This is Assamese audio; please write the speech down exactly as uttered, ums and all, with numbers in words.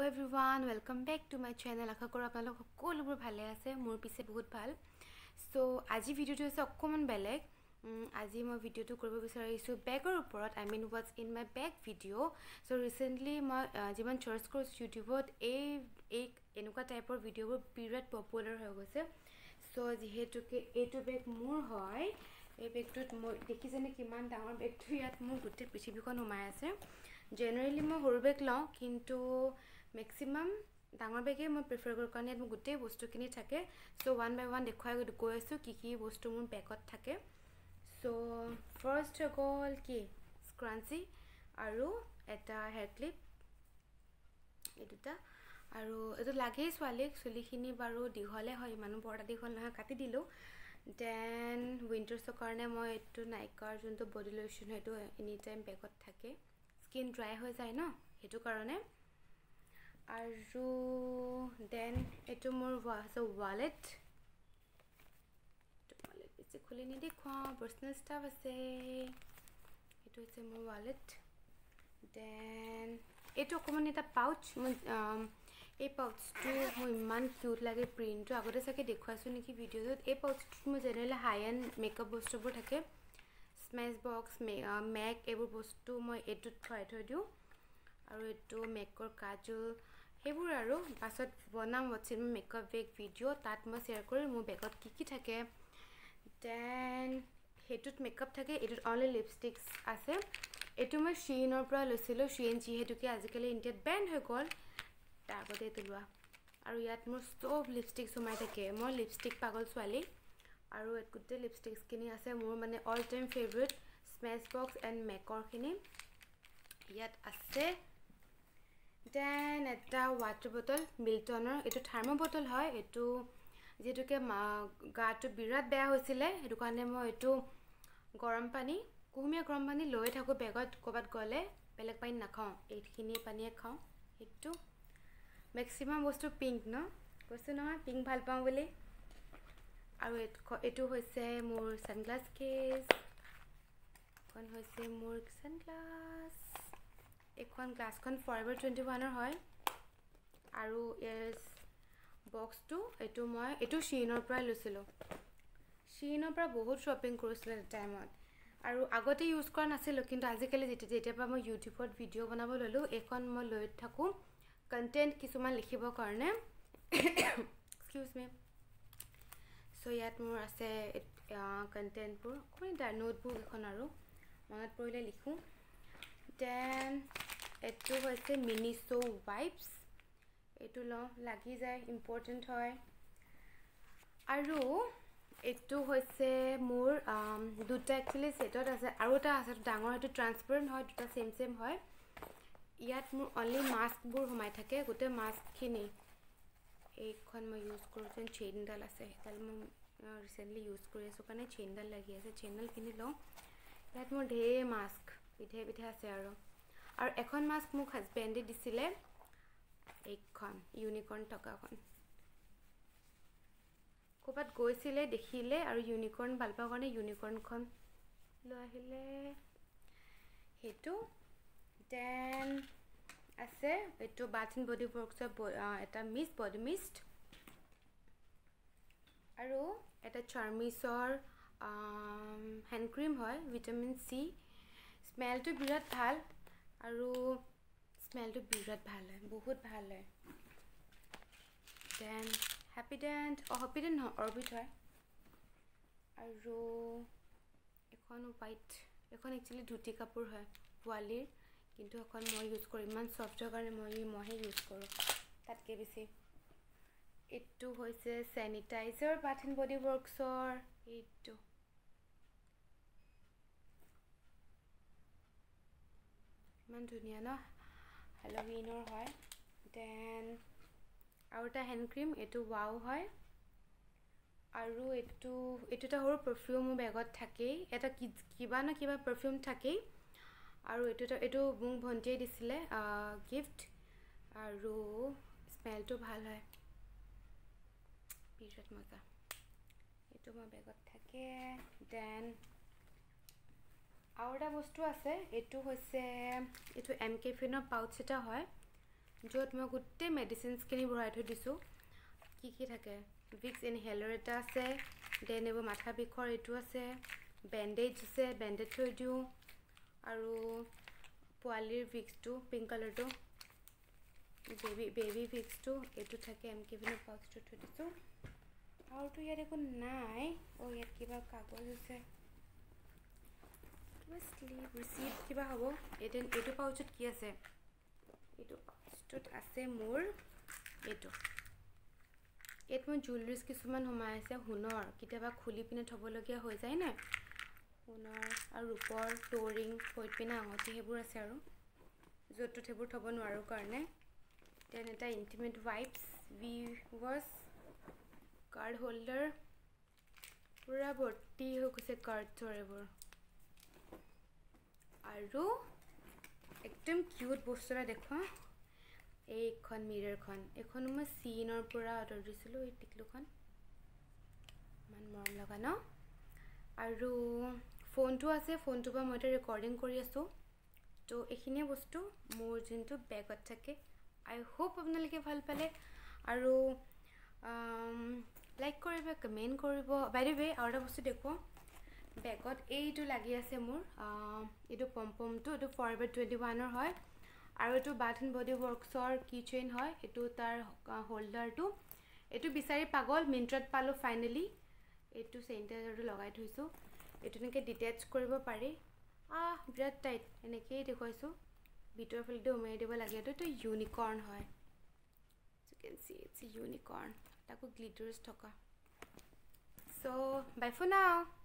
everyone, welcome back to my channel. আশা কৰোঁ আপোনালোক সকলোবোৰ ভালে আছে, মোৰ পিছে বহুত ভাল। সো আজি ভিডিওটো হৈছে অকমান বেলেগ। আজি মই ভিডিওটো কৰিব বিচাৰিছো বেগৰ ওপৰত, I mean what's in my bag video. So recently মই যিমান চাৰ্চ কৰিছো ইউটিউবত এই এই এনেকুৱা টাইপৰ ভিডিওবোৰ বিৰাট পপুলাৰ হৈ গৈছে। সো যিহেতুকে এইটো বেগ মোৰ হয়, এই বেগটোত মই দেখিছেনে কিমান ডাঙৰ বেগটো, ইয়াত মোৰ গোটেই পৃথিৱীখন সোমাই আছে। জেনেৰেলি মই সৰু বেগ লওঁ, কিন্তু মেক্সিমাম ডাঙৰ বেগে মই প্ৰিফাৰ কৰোঁ, কাৰণ ইয়াত মোৰ গোটেই বস্তুখিনি থাকে। চ' ওৱান বাই ওৱান দেখুৱাই গৈ আছোঁ কি কি বস্তু মোৰ বেগত থাকে। চ' ফাৰ্ষ্ট হৈ গ'ল কি স্ক্ৰাঞ্চি আৰু এটা হেয়াৰ ক্লিপ, এই দুটা। আৰু এইটো লাগেই ছোৱালীক, চুলিখিনি বাৰু দীঘলে হয়, ইমানো বৰটা দীঘল নহয়, কাটি দিলোঁ। দেন উইণ্টাৰ্ছৰ কাৰণে মই এইটো নাইকাৰ যোনটো বডি লোশ্যন সেইটো এনি টাইম বেগত থাকে, স্কিন ড্ৰাই হৈ যায় ন, সেইটো কাৰণে। আৰু দেন এইটো মোৰ ৱালেট, ৱালেট বেছি খুলি নেদেখুৱাওঁ, পাৰ্চনেল ষ্টাফ আছে। এইটো হৈছে মোৰ ৱালেট। দেন এইটো অকণমান এটা পাউচ, মই এই পাউচটো মোৰ ইমান কিউট লাগে, প্ৰিণ্টটো আগতে চাগে দেখুৱাইছোঁ নেকি ভিডিঅ'টোত। এই পাউচটোত মোৰ জেনেৰেলি হাই এণ্ড মেকআপ বস্তুবোৰ থাকে, স্মেচ বক্স, মেক, এইবোৰ বস্তু মই এইটোত থৈ থৈ দিওঁ। আৰু এইটো মেকৰ কাজল, সেইবোৰ আৰু পাছত বনাম what's in my makeup bag video', তাত মই শ্বেয়াৰ কৰিম মোৰ বেগত কি কি থাকে। দেন সেইটোত মেকআপ থাকে, এইটোত অনলি লিপষ্টিক্স আছে। এইটো মই শ্বিনৰ পৰা লৈছিলোঁ, শ্বিন যিহেতুকে আজিকালি ইণ্ডিয়াত বেণ্ড হৈ গ'ল, তাৰ আগতে এইটো লোৱা। আৰু ইয়াত মোৰ চব লিপষ্টিক্স সোমাই থাকে, মই লিপষ্টিক পাগল ছোৱালী। আৰু ইয়াত গোটেই লিপষ্টিক্সখিনি আছে মোৰ মানে all time favourite Smashbox and মেকৰখিনি ইয়াত আছে। দেন এটা ৱাটাৰ বটল মিল্টনৰ, এইটো থাৰ্ম' বটল হয়। এইটো যিহেতুকে গাটো বিৰাট বেয়া হৈছিলে, সেইটো কাৰণে মই এইটো গৰম পানী, কুহুমীয়া গৰম পানী লৈ থাকোঁ বেগত, ক'ৰবাত গ'লে বেলেগ পানী নাখাওঁ, এইখিনি পানীয়ে খাওঁ। সেইটো মেক্সিমাম বস্তু পিংক ন, কৈছোঁ নহয় পিংক ভাল পাওঁ বুলি। আৰু এইটো হৈছে মোৰ ছানগ্লাছ কেছ, এইখন হৈছে মোৰ ছানগ্লাছ। এইখন গ্লাছখন ফৰএভাৰ টুৱেণ্টি ওৱানৰ হয়। আৰু ইয়াৰ বক্সটো এইটো মই এইটো শ্বিনৰ পৰাই লৈছিলোঁ, শ্বিনৰ পৰা বহুত শ্বপিং কৰিছিলোঁ এটা টাইমত। আৰু আগতে ইউজ কৰা নাছিলোঁ, কিন্তু আজিকালি যেতিয়া যেতিয়াৰ পৰা মই ইউটিউবত ভিডিঅ' বনাব ল'লোঁ, এইখন মই লৈ থাকোঁ কণ্টেণ্ট কিছুমান লিখিবৰ কাৰণে। এক্সকিউজ মি। চ' ইয়াত মোৰ আছে কণ্টেণ্টবোৰ, অকণমান নোটবুক এখন আৰু মনত পৰিলে লিখোঁ। দেন এইটো হৈছে মিনিছো ৱাইপছ, এইটো লওঁ, লাগি যায়, ইম্পৰ্টেণ্ট হয়। আৰু এইটো হৈছে মোৰ দুটা একচুৱেলি ছেটত আছে, আৰু এটা আছে ডাঙৰ, সেইটো ট্ৰান্সপাৰেণ্ট হয়, দুটা ছেম ছেম হয়। ইয়াত মোৰ অনলি মাস্কবোৰ সোমাই থাকে, গোটেই মাস্কখিনি। এইখন মই ইউজ কৰোঁ, যেন চেইনডাল আছে, সেইডাল মই ৰিচেণ্টলি ইউজ কৰি আছোঁ কাৰণে চেইনডাল লাগি আছে, চেইনডাল কিনি লওঁ। ইয়াত মোৰ ঢেৰ মাস্ক বিধে বিধে আছে। আৰু আৰু এখন মাস্ক মোক হাজবেণ্ডে দিছিলে, এইখন ইউনিকৰ্ণ থকাখন, ক'ৰবাত গৈছিলে দেখিলে আৰু ইউনিকৰ্ণ ভাল পাওঁ কাৰণে ইউনিকৰ্ণখন লৈ আহিলে, সেইটো। দেন আছে এইটো বাথ এণ্ড বডি ৱৰ্কছৰ এটা মিষ্ট, বডি মিষ্ট। আৰু এটা চাৰ্মিছৰ হেণ্ড ক্ৰীম হয়, ভিটামিন চি, স্মেলটো বিৰাট ভাল, আৰু স্মেলটো বিৰাট ভাল হয়, বহুত ভাল হয়। দেন হেপিডেণ্ট, অঁ হেপিডেণ্ট নহয় অৰবিট হয়। আৰু এখন হোৱাইট, এখন একচুৱেলি ধুতি কাপোৰ হয় পোৱালীৰ, কিন্তু এখন মই ইউজ কৰোঁ, ইমান ছফ্ট হয় কাৰণে মই মইহে ইউজ কৰোঁ তাতকৈ বেছি। এইটো হৈছে চেনিটাইজাৰ বাথ এণ্ড বডি ৱৰ্কছৰ, এইটো ইমান ধুনীয়া ন, হেল'উইনৰ হয়। দেন আৰু এটা হেণ্ড ক্ৰীম, এইটো ৱাও হয়। আৰু এইটো এইটো এটা সৰু পাৰফিউম মোৰ বেগত থাকেই, এটা কিবা ন কিবা পাৰফিউম থাকেই। আৰু এইটো এটা এইটো মোক ভণ্টিয়ে দিছিলে গিফ্ট, আৰু স্মেলটো ভাল হয়, বিৰাট মজা, এইটো মোৰ বেগত থাকে। দেন আৰু এটা বস্তু আছে, এইটো হৈছে এইটো এম কেফিনৰ পাউচ এটা হয়, য'ত মই গোটেই মেডিচিনছখিনি ভৰাই থৈ দিছোঁ কি কি থাকে ভিক্স ইনহেলাৰ এটা আছে দেন এইবোৰ মাথা বিষৰ এইটো আছে বেণ্ডেজ আছে বেণ্ডেজ থৈ দিওঁ আৰু পোৱালিৰ ভিক্সটো পিংক কালাৰটো বেবী বেবী ভিক্সটো এইটো থাকে এম কে ভিনৰ পাউচটো থৈ দিছোঁ আৰুতো ইয়াত একো নাই অঁ ইয়াত কিবা কাগজ আছে কিবা শ্লিপ ৰিচিপ্ট কিবা হ'ব এইটো এইটো পাউচত কি আছে এইটো পাউচটোত আছে মোৰ এইটো ইয়াত মই জুৱেলাৰিজ কিছুমান সোমাই আছে সোণৰ কেতিয়াবা খুলি পিনে থ'বলগীয়া হৈ যায় নে সোণৰ আৰু ৰূপৰ ট'ৰিং থৈ পিনে আঙুঠি সেইবোৰ আছে আৰু য'ত ত'ত সেইবোৰ থ'ব নোৱাৰোঁ কাৰণে দেন এটা intimate wipes V wash card holder পূৰা ভৰ্তি হৈ গৈছে কাৰ্ডছৰ এইবোৰ আৰু একদম কিউট বস্তু এটা দেখুৱাওঁ এইখন মিৰৰখন এইখন মই চিনৰ পৰা অৰ্ডাৰ দিছিলোঁ এই টিকলুখন ইমান মৰম লগা ন আৰু ফোনটো আছে ফোনটোৰ পৰা মই এতিয়া ৰেকৰ্ডিং কৰি আছোঁ তো এইখিনিয়ে বস্তু মোৰ যোনটো বেগত থাকে আই হোপ আপোনালোকে ভাল পালে আৰু লাইক কৰিব কমেণ্ট কৰিব বাই দ্য ৱে আৰু এটা বস্তু দেখুৱাওঁ বেগত এইটো লাগি আছে মোৰ এইটো পম্পমটো এইটো ফৰএভাৰ টুৱেণ্টি ওৱানৰ হয় আৰু এইটো বাথ এণ্ড বডি ৱৰ্কছৰ কি চেইন হয় এইটো তাৰ হোল্ডাৰটো এইটো বিচাৰি পাগল মিণ্ট্ৰাত পালোঁ ফাইনেলি এইটো চেনিটাইজাৰটো লগাই থৈছোঁ এইটো এনেকৈ ডিটেচ কৰিব পাৰি আহ বিৰাট টাইট এনেকৈয়ে দেখুৱাইছোঁ ভিতৰৰ ফালেদি উমাই দিব লাগে এইটো এইটো ইউনিকৰ্ণ হয় you can see it's unicorn তাকো গ্লিটাৰ্ছ থকা চ' বাই ফৰ নাও